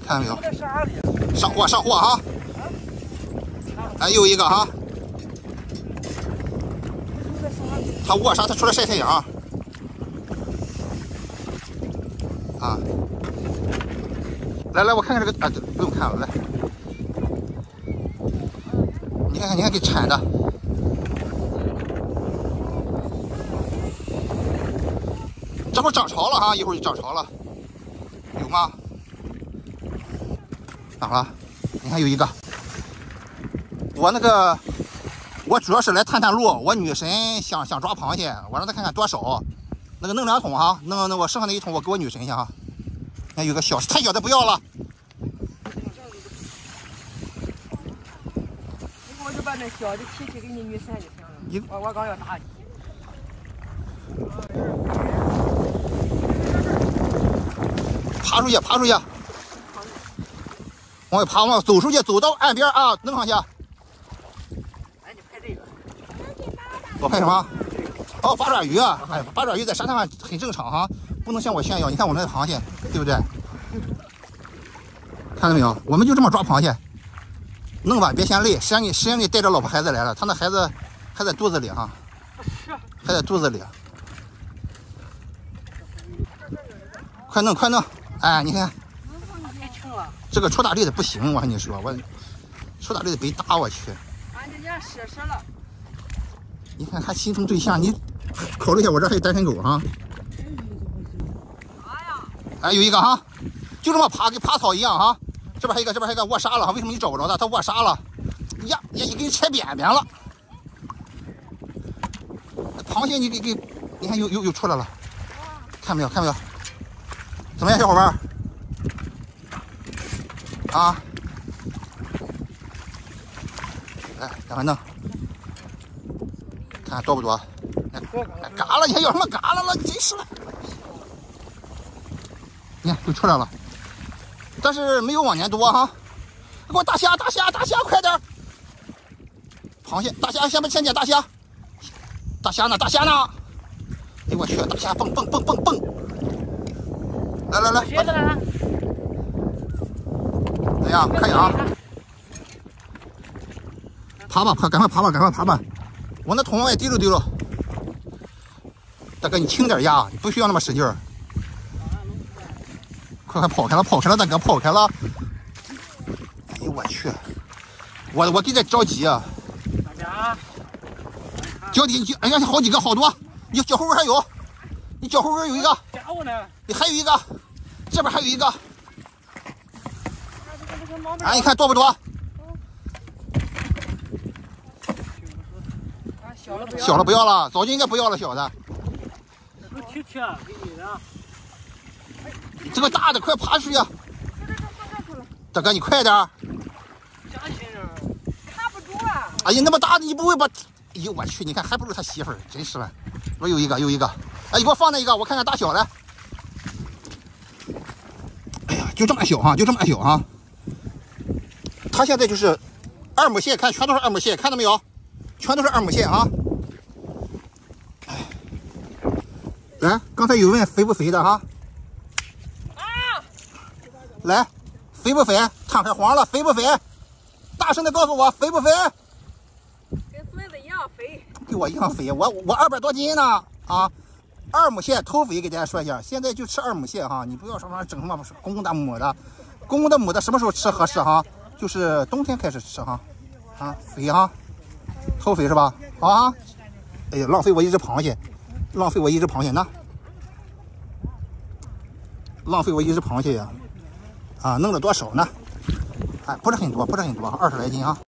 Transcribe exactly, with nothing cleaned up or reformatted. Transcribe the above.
看到没有？上货上货哈！哎，又一个哈！它卧沙，它出来晒太阳啊！来来，我看看这个啊，不用看了，来，你看看，你看给铲的。 这会儿涨潮了哈，一会儿就涨潮了，有吗？涨了，你看有一个。我那个，我主要是来探探路。我女神想想抓螃蟹，我让她看看多少。那个弄两桶哈，弄那我剩下那一桶我给我女神一下哈。那有个小，太小的不要了。 我就把那小的提起给你女神就行了。你我我刚要打你。 爬出去，爬出去，往外爬，往走出去，走到岸边啊，弄上去。 哎，你拍这个。 我拍什么？哦，八爪鱼啊！哎，八爪鱼在沙滩上很正常哈，不能向我炫耀。你看我们的螃蟹，对不对？看到没有？我们就这么抓螃蟹，弄吧，别嫌累。实际上你，实际上你带着老婆孩子来了，他那孩子还在肚子里哈，还在肚子里。快弄，快弄！ 哎，你看，这个出大力的不行，我跟你说，我出大力的被打，我去。 俺这家湿湿了。 你看还形成对象，你考虑一下，我这还有单身狗哈。哎，有一个哈，就这么爬，跟爬草一样哈。这边还有一个，这边还有一个卧沙了，为什么你找不着它？它卧沙了，呀呀，你给你踩扁扁了。螃蟹你给给，你看又又又出来了，看没有？看没有？ 怎么样，小伙伴？啊，来，赶快弄，看看多不多？哎，嘎了，你还要什么嘎了了？真是的！你看，又出来了，但是没有往年多哈。给我大虾，大虾，大虾，快点！螃蟹，大虾，先不先捡大虾，大虾呢？大虾呢？哎我去，大虾蹦蹦蹦蹦蹦！ 来来来，怎样？可以啊！爬吧，快，赶快爬吧，赶快爬吧！往那桶往外滴溜滴溜。大哥，你轻点压，你不需要那么使劲儿。快快跑开了，跑开了，大哥，跑开了！哎呦我去，我我给这着急啊！脚底你哎呀，好几个，好多！你脚后跟还有，你脚后跟有一个。 家伙呢？ 你还有一个。 这边还有一个，哎，你看多不多？小了不要了，早就应该不要了，小的。 贴贴给你的。 这个大的快爬出去！大哥，你快点！ 加紧点，卡不住啊！ 哎呀，那么大的你不会把？哎呦我去，你看还不如他媳妇儿，真是的。我有一个，有一个，哎，你给我放那一个，我看看大小来。 就这么小哈，就这么小哈。它现在就是二母蟹，看全都是二母蟹，看到没有？全都是二母蟹啊！来，刚才有问肥不肥的哈？ 啊！ 来，肥不肥？摊开黄了，肥不肥？大声的告诉我，肥不肥？ 跟孙子一样肥。 跟我一样肥，我我二百多斤呢啊！ 二母蟹偷肥，给大家说一下，现在就吃二母蟹哈，你不要什么整什么公公的母的，公公的母的什么时候吃合适哈？就是冬天开始吃哈，啊肥哈，偷肥是吧？啊，哎呀，浪费我一只螃蟹，浪费我一只螃蟹呢，浪费我一只螃蟹呀，啊，弄了多少呢？哎，不是很多，不是很多，二十来斤啊。